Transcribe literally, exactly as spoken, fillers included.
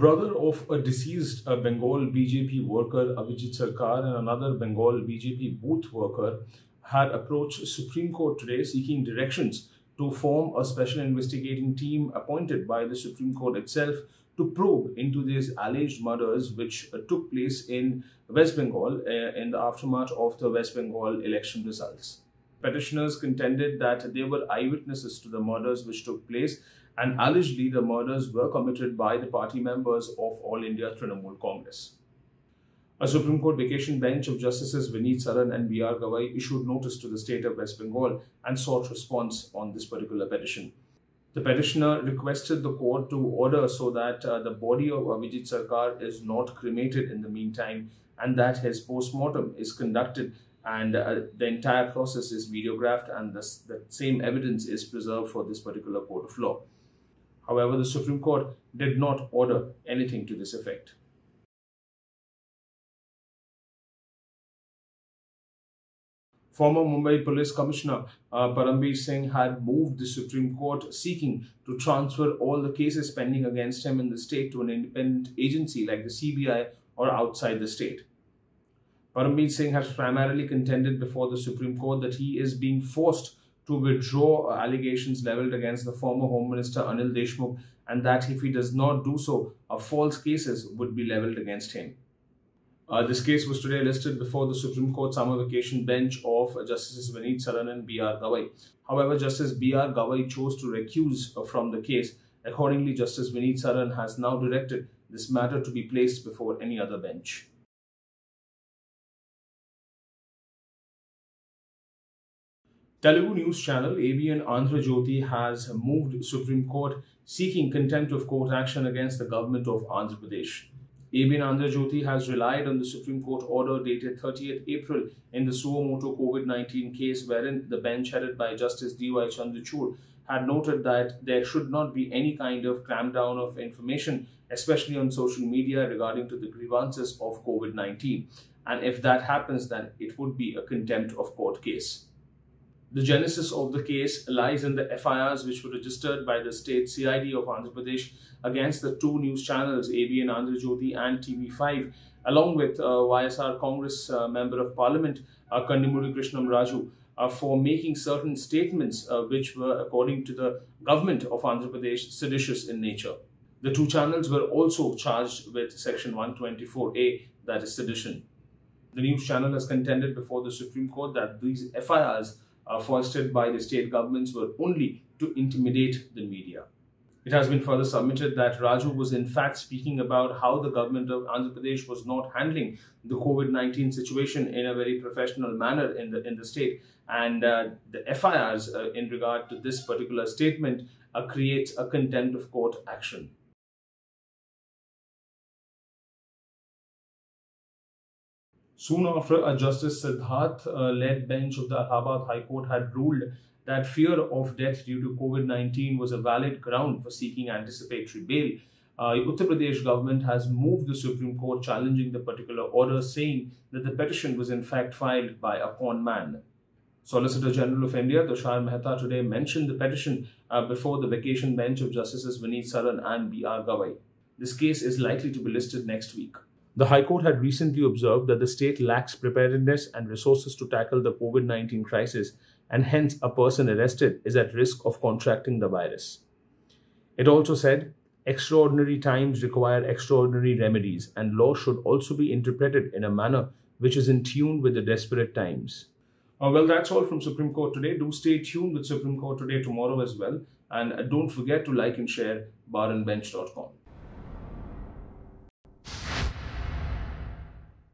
brother of a deceased uh, Bengal B J P worker Abhijit Sarkar and another Bengal B J P booth worker had approached Supreme Court today seeking directions to form a special investigating team appointed by the Supreme Court itself to probe into these alleged murders which uh, took place in West Bengal uh, in the aftermath of the West Bengal election results. Petitioners contended that they were eyewitnesses to the murders which took place, and allegedly the murders were committed by the party members of All India Trinamool Congress. A Supreme Court vacation bench of Justices Vineet Saran and B R Gavai issued notice to the state of West Bengal and sought response on this particular petition. The petitioner requested the court to order so that uh, the body of Abhijit Sarkar is not cremated in the meantime, and that his post-mortem is conducted and uh, the entire process is videographed and this, the same evidence is preserved for this particular court of law. However, the Supreme Court did not order anything to this effect. Former Mumbai Police Commissioner uh, Paramveer Singh had moved the Supreme Court seeking to transfer all the cases pending against him in the state to an independent agency like the C B I or outside the state. Paramveer Singh has primarily contended before the Supreme Court that he is being forced to withdraw allegations levelled against the former Home Minister Anil Deshmukh, and that if he does not do so, uh, false cases would be levelled against him. Uh, this case was today listed before the Supreme Court summer vacation bench of Justices Vineet Saran and B R Gavai. However, Justice B R Gavai chose to recuse uh, from the case. Accordingly, Justice Vineet Saran has now directed this matter to be placed before any other bench. Telugu news channel A B N Andhra Jyoti has moved Supreme Court seeking contempt of court action against the government of Andhra Pradesh. A B N Andhra Jyoti has relied on the Supreme Court order dated thirtieth April in the suo motu COVID nineteen case, wherein the bench headed by Justice D Y Chandrachud had noted that there should not be any kind of clampdown of information, especially on social media, regarding to the grievances of COVID nineteen. And if that happens, then it would be a contempt of court case. The genesis of the case lies in the F I Rs which were registered by the state C I D of Andhra Pradesh against the two news channels A B N Andhra Jyoti and T V five, along with uh, Y S R Congress uh, Member of Parliament uh, Kandimudi Krishnam Raju uh, for making certain statements uh, which were, according to the government of Andhra Pradesh, seditious in nature. The two channels were also charged with Section one twenty-four A, that is sedition. The news channel has contended before the Supreme Court that these F I Rs Uh, foisted by the state governments were only to intimidate the media. It has been further submitted that Raju was in fact speaking about how the government of Andhra Pradesh was not handling the COVID nineteen situation in a very professional manner in the in the state, and uh, the F I Rs uh, in regard to this particular statement uh, creates a contempt of court action. Soon after, a Justice Siddharth-led uh, bench of the Allahabad High Court had ruled that fear of death due to COVID nineteen was a valid ground for seeking anticipatory bail. Uh, the Uttar Pradesh government has moved the Supreme Court challenging the particular order, saying that the petition was in fact filed by a con man. Solicitor General of India, Tushar Mehta, today mentioned the petition uh, before the vacation bench of Justices Vineet Saran and B R Gavai. This case is likely to be listed next week. The High Court had recently observed that the state lacks preparedness and resources to tackle the COVID nineteen crisis, and hence a person arrested is at risk of contracting the virus. It also said, extraordinary times require extraordinary remedies, and law should also be interpreted in a manner which is in tune with the desperate times. Uh, well, that's all from Supreme Court today. Do stay tuned with Supreme Court today tomorrow as well. And don't forget to like and share bar and bench dot com.